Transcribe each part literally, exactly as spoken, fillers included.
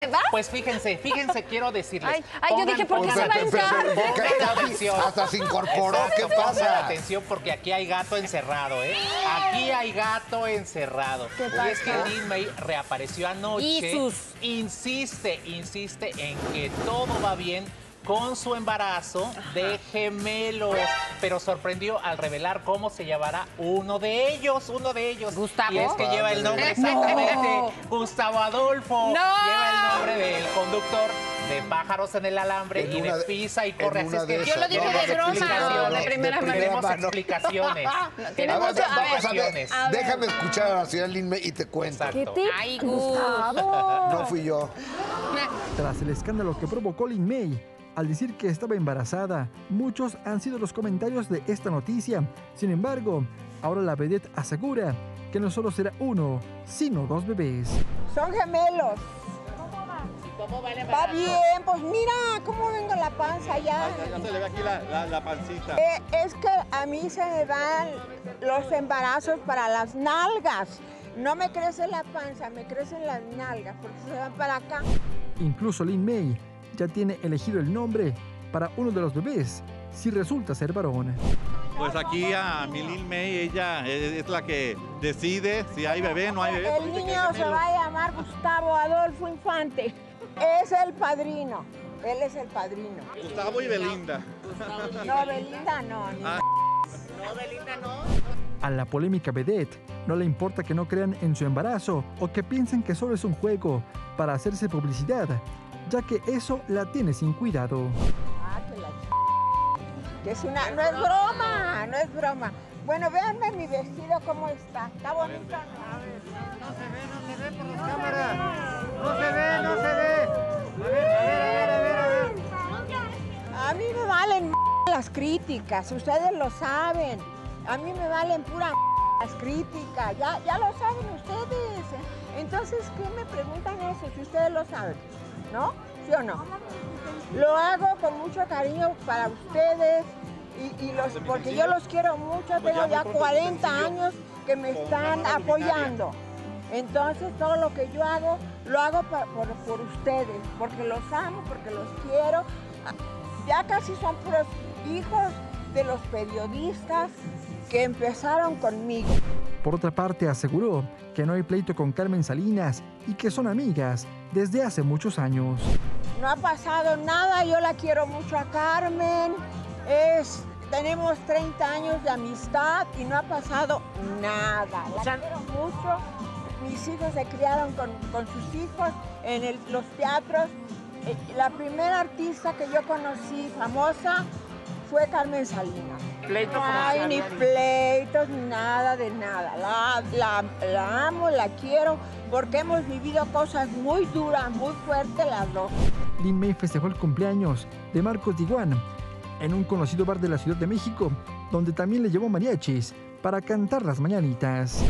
¿va? Pues fíjense, fíjense, quiero decirles. Ay, ay yo dije, ¿por qué se va a hincar? Hasta se incorporó, Exacto, ¿qué pongan pasa? atención porque aquí hay gato encerrado, ¿eh? Aquí hay gato encerrado. Y es que Lin May reapareció anoche. Y sus... Insiste, insiste en que todo va bien con su embarazo de gemelos, pero sorprendió al revelar cómo se llamará uno de ellos, uno de ellos. ¿Gustavo? Y es que lleva el nombre exactamente, No. Gustavo Adolfo. No. Lleva el nombre del conductor de Pájaros en el Alambre En y una de de- Pisa y corre. en Así una es que de Yo lo esas. dije No, de no, broma, explicaciones, de primera de mano. Tenemos mano. explicaciones. tiene Tenemos mucho- a ver, Vamos a ver, explicaciones. a ver. déjame escuchar a la señora Lin May y te cuento. Exacto. ¿Qué te... Ay, Gus. Gustavo. No fui yo. Tras el escándalo que provocó Lin May al decir que estaba embarazada, muchos han sido los comentarios de esta noticia. Sin embargo, ahora la vedette asegura que no solo será uno, sino dos bebés. Son gemelos. ¿Cómo va el Va embarazo? bien, pues mira cómo vengo la panza ya. Ya se le ve aquí la, la, la pancita. Eh, es que a mí se me van los embarazos para las nalgas. No me crece la panza, me crecen las nalgas porque se van para acá. Incluso Lin May ya tiene elegido el nombre para uno de los bebés, si resulta ser varón. Pues aquí a mi Lin May, ella es, es la que decide si hay bebé o no hay bebé. El niño se va a llamar Gustavo Adolfo Infante. Es el padrino. Él es el padrino. Gustavo y Belinda. No, Belinda no. ni- Ah. A la polémica vedette no le importa que no crean en su embarazo o que piensen que solo es un juego para hacerse publicidad, ya que eso la tiene sin cuidado. Ah, que la ch... Que es una... No es broma, no es broma. Bueno, véanme mi vestido cómo está. Está bonito, ¿no? A mí me valen las críticas, ustedes lo saben. A mí me valen pura las críticas, ya, ya lo saben ustedes. Entonces, ¿qué me preguntan eso si ustedes lo saben? ¿No? ¿Sí o no? Lo hago con mucho cariño para ustedes y, y los, porque yo los quiero mucho. Tengo ya cuarenta años que me están apoyando. Entonces, todo lo que yo hago, lo hago pa- por, por ustedes, porque los amo, porque los quiero. Ya casi son puros hijos de los periodistas que empezaron conmigo. Por otra parte, aseguró que no hay pleito con Carmen Salinas y que son amigas desde hace muchos años. No ha pasado nada, yo la quiero mucho a Carmen. Es, tenemos treinta años de amistad y no ha pasado nada. La quiero mucho. Mis hijos se criaron con, con sus hijos en el- los teatros. Eh, La primera artista que yo conocí famosa fue Carmen Salinas. No hay ni pleitos, ni nada de nada. La, la, la amo, la quiero, porque hemos vivido cosas muy duras, muy fuertes las dos. Lin May festejó el cumpleaños de Marcos Diguán en un conocido bar de la Ciudad de México, donde también le llevó mariachis para cantar las mañanitas.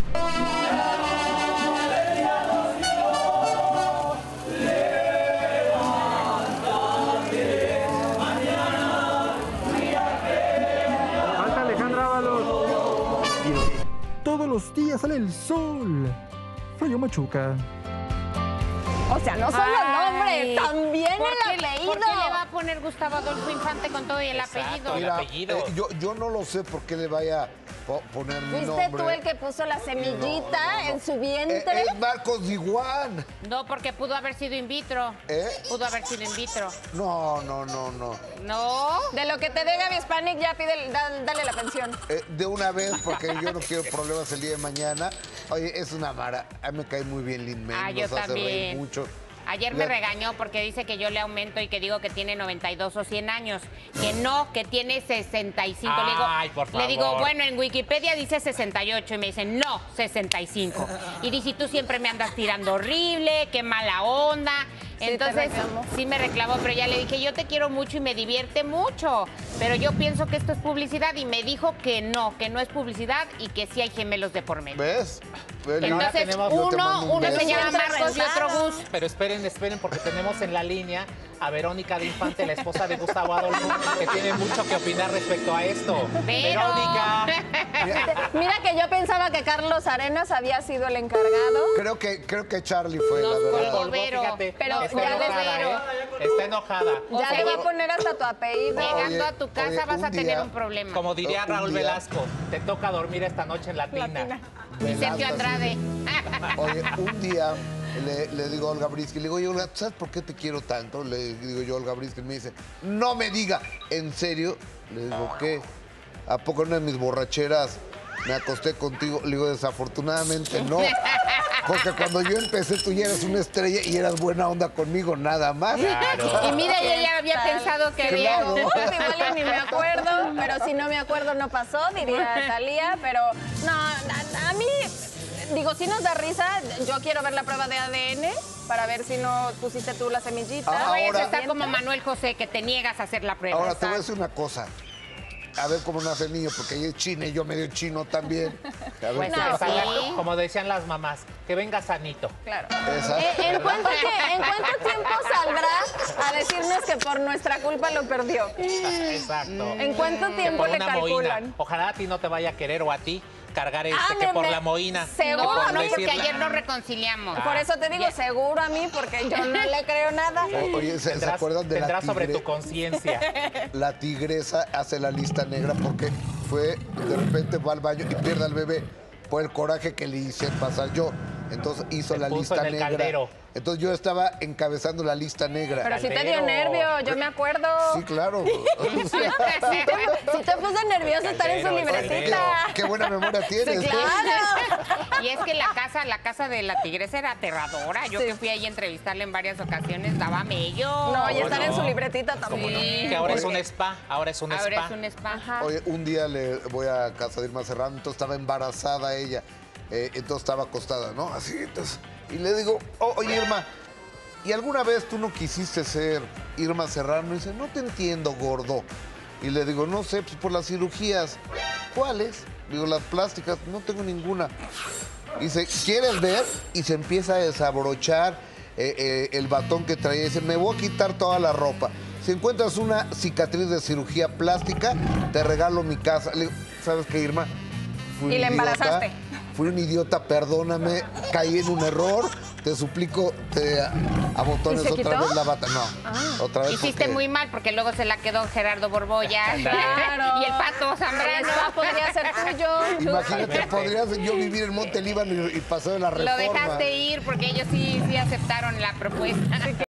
Falta Alejandra Ábalos. Todos los días sale el sol. Froyo Machuca. O sea, no solo el nombre, también ¿Por el qué, apellido. ¿Por qué le va a poner Gustavo Adolfo Infante con todo y el Exacto. apellido? El Mira, apellido. eh, yo, yo no lo sé por qué le vaya a po- poner mi nombre. ¿Fuiste tú el que puso la semillita No, no, no. en su Eh, vientre? es Marcos Diguán. No, porque pudo haber sido in vitro. ¿Eh? Pudo haber sido in vitro. No, no, no, no. No. De lo que te dé Gaby Spanik, ya pide, da- dale la pensión. Eh, de una vez, porque yo no quiero problemas el día de mañana. Oye, es una mara. A mí me cae muy bien Lin May. Ah, yo nos hace reír también. mucho. Ayer me regañó porque dice que yo le aumento y que digo que tiene noventa y dos o cien años. Que no, que tiene sesenta y cinco. Le digo, Ay, por le digo, favor. bueno, en Wikipedia dice sesenta y ocho y me dicen, no, sesenta y cinco. Y dice, tú siempre me andas tirando horrible, qué mala onda. Sí, te Entonces, reclamó. sí me reclamó, pero ya le dije, yo te quiero mucho y me divierte mucho. Pero yo pienso que esto es publicidad y me dijo que no, que no es publicidad y que sí hay gemelos de por medio. ¿Ves? Bueno, ahora Entonces, tenemos- Yo te uno, mando un uno se beso. llama Marcos y otro Gus. Pero esperen, esperen, porque tenemos en la línea a Verónica de Infante, la esposa de Gustavo Adolfo, que tiene mucho que opinar respecto a esto. Pero- Verónica. Mira que yo pensaba que Carlos Arenas había sido el encargado. Creo que, creo que Charlie fue, Nos la verdad. colgó. Vero. Fíjate, Pero está ya enojada, Vero. ¿eh? Está enojada. O Ya sea, le voy ya- a poner hasta tu apellido. Llegando Oye, a tu casa oye, vas un a tener día- un problema. Como diría Un Raúl día- Velasco, te toca dormir esta noche en la tina. Y Sergio Velasco, Andrade. Oye, un día le, le digo a Olga Brisky, le digo, oye, Olga, ¿sabes por qué te quiero tanto? Le digo yo a Olga Brisky, y me dice, no me diga, ¿en serio? Le digo, ¿qué? ¿A poco en una de mis borracheras me acosté contigo? Le digo, desafortunadamente no. Porque cuando yo empecé, tú ya eras una estrella y eras buena onda conmigo, nada más. Y mira, yo ya había pensado que había... Claro. Uf, igual y ni me acuerdo, pero si no me acuerdo no pasó, diría Talía, pero no, a, a mí, digo, sí nos da risa, yo quiero ver la prueba de A D N para ver si no pusiste tú la semillita. Ah, No vayas a Ahora- estar como Manuel José, que te niegas a hacer la prueba. Ahora te voy a decir una cosa. A ver cómo nace el niño, porque ella es china y yo medio chino también. A ver Pues qué no, pasa. sí. Como decían las mamás, que venga sanito. Claro. Esa. Eh, ¿En cuánto, tie- ¿En cuánto tiempo saldrá a decirnos que por nuestra culpa lo perdió? Exacto. ¿En cuánto Que tiempo por le una calculan? moína. Ojalá a ti no te vaya a querer o a ti cargar este, Ah, que me- por me- la moína. seguro, que por No, no, porque decirla. ayer nos reconciliamos. Por eso te digo, seguro a mí, porque yo no le creo nada. O- Oye, ¿se, se Tendrás, acuerdan de la tendrás sobre tigre? tu conciencia. La tigresa hace la lista negra porque fue, de repente va al baño y pierde al bebé por el coraje que le hice pasar yo. Entonces hizo Se la puso lista en el negra. caldero. Entonces yo estaba encabezando la lista negra. Pero sí te Caldero. dio nervio, yo me acuerdo. Sí, claro. Sí te, sí te puso nervioso estar en su Caldero, libretita. Qué buena memoria tienes. Sí, ¿eh? claro. Y es que la casa, la casa de la tigresa era aterradora. Yo Sí. que fui ahí a entrevistarla en varias ocasiones, daba mello. No, y ¿Cómo estar en no? su libretita tampoco. Que ahora es un Oye. spa, ahora es un Ahora spa. es un spa. Ajá. Oye, un día le voy a casa de Irma Serrano, entonces estaba embarazada ella, eh, entonces estaba acostada, ¿no? Así, entonces, y le digo, oh, oye Irma, ¿y alguna vez tú no quisiste ser Irma Serrano? Y dice, no te entiendo, gordo. Y le digo, no sé, pues por las cirugías. ¿Cuáles? Digo, las plásticas, no tengo ninguna. Y dice, ¿quieres ver? Y se empieza a desabrochar eh, eh, el batón que traía. Dice, me voy a quitar toda la ropa. Si encuentras una cicatriz de cirugía plástica, te regalo mi casa. Le digo, ¿sabes qué, Irma? Fui Y un la idiota, embarazaste. Fui un idiota, perdóname, caí en un error. Te suplico, te abotones ¿Y se otra quitó? vez la bata. No, otra vez Hiciste porque- muy mal porque luego se la quedó Gerardo Borbolla. Claro. Y el pato El Zambrano. spa podría ser tuyo. Imagínate, podrías yo vivir en Monte Líbano y, y pasar de la reforma. Lo dejaste ir porque ellos sí, sí aceptaron la propuesta.